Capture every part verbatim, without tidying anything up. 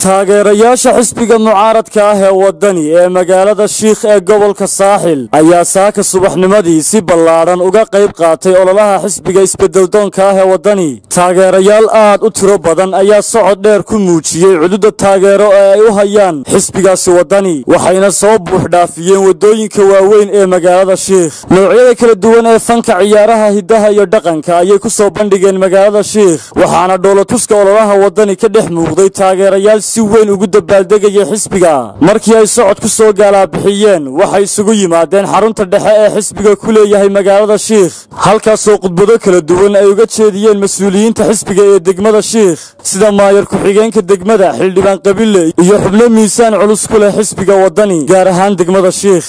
taageerayaasha xisbiga mucaaradka ah ee wadani ee magaalada Sheekh ee gobolka Saaxil ayaa saaka subaxnimadii si ballaaran uga qayb qaatay ololaha xisbiga isbedeldoonka ah ee wadani. Taageerayaal aad u tiro badan ayaa socod dheer ku muujiyay cududa taageero ee ay u hayaan xisbigaasi wadani, waxayna soo buux dhaafiyeen wadooyinka waaweyn ee magaalada Sheekh. Noocyada kala duwan ee fanka ciyaaraha hidaha iyo dhaqanka ayay ku soo bandhigeen magaalada Sheekh, waxaana dhoolatuska ololaha wadani ka dhex muuqday taageerayaal si weyn ugu dabaaldegaya xisbiga. Markii ay socod ku soo gaalabixiyeen, waxay isugu yimaadeen xarunta dhexe ee xisbiga ku leeyahay magaalada Sheekh, halkaas oo khudbado kala duwan ay uga jeediyeen mas'uuliyiinta xisbiga ee degmada Sheekh sida maayar ku-xigeenka degmada, xildhibaan Qabile iyo xubno miisaan culus ku leh xisbiga wadani gaar ahaan degmada Sheekh.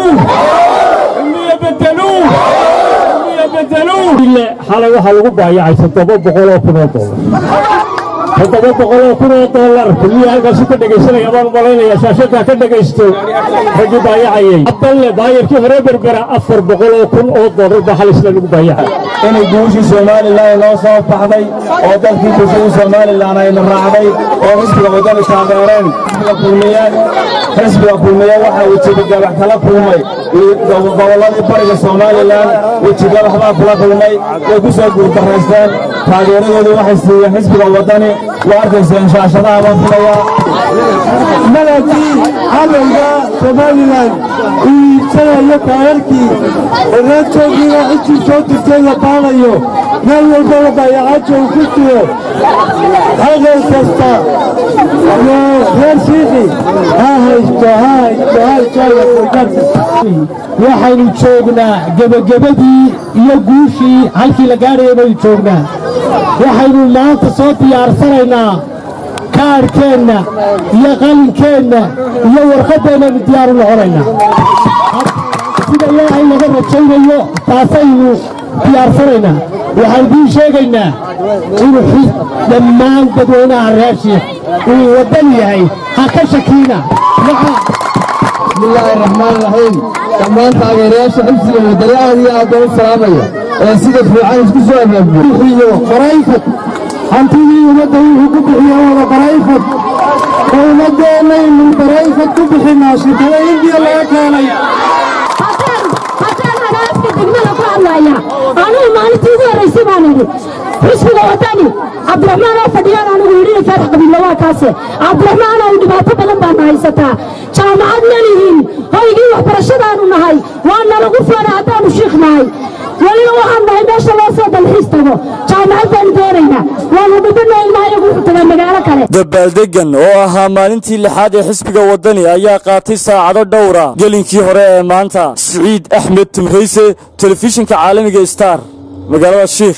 xalay waxa lagu baayacay toddoba boqol oo kun oo dollar toddoba boqol oo kun oo dollar kulliya halkaas ka dhageysanaya baan malaynaya shaashada ka dhageysto ragii baayacayay abdalle baayarkii hore berbera afar boqol oo kun oo dollar baa hal isla lagu baayacay inay guushii Soomaaliland loo soo baxday oo dalkii bulshada Soomaaliland ay raacday oo xisbiga wadani taageereen kulmiyaan xisbiga kulmiyaan waxa uu jiray wax kala kulmay goboladii bariga Soomaaliland wajiga waxba kula kulmay oo ku soo guuldareysteen taageeradoodu waxay siiyeen xisbiga wadani واركسين شاشة مطلوبة ملكي عملنا Somaliland ويسنا يكاركي الرجل بينا إيش صوت الجنة باليو نال الجنة بيعاتو وكتير هذا الكستا غير شيء ها هاي هاي هاي شايف الكرس waxaynu joognaa gabagabadii iyo guushii halkii la gaarayay joognaa waxaynu maanta soo diyaarsanaynaa kaarkeenna iyo qalinkeenna iyo warqadeena diyaar u noqonaynaa sida ilaahay laga rajaynayo taasaynu diyaarsanaynaa waxaan idin sheegaynaa inuu xis dhammaan dadweynaha reer Sheekh uu wadan yahay ha ka shakiina بسم الله الرحمن الرحيم كمان تاغيرياش حبسي ودرياهي أدو السلامية سيدة فرعان اسكو سؤال بحيو برايفت حانتيني ومده وكبحي ولا برايفت ومده من برايفت كبحي ناشي تلاقين دي الله يكالي حسن أنا أسكت دقمنا فعلا أنا ما نتيجي الرئيسي مانيدي حسبي الوطني عبد الرحمن فديان أنا ويريني فاتح قبل الله كاسي عبد الرحمن أنا ودبعته بلن بان هايستا جامعاتنا لهين هاي يجي وحبرشد أنا نهاي وأنا رغوف أنا أدام الشيخ نهاي ولي وحن نهاي باشا الله سيد الحيستغو جامعاتنا دورينا وأنا بدنا إلما يقول تغير مقالة كالي dabaaldeggan oo ahaa maalintii lixaad ee xisbiga wadani ayaa qaatay saacado dhowra gelinkii hore ee maanta. Saciid Axmed Timhayse, telefishinka caalamiga Star, magaalada Sheekh.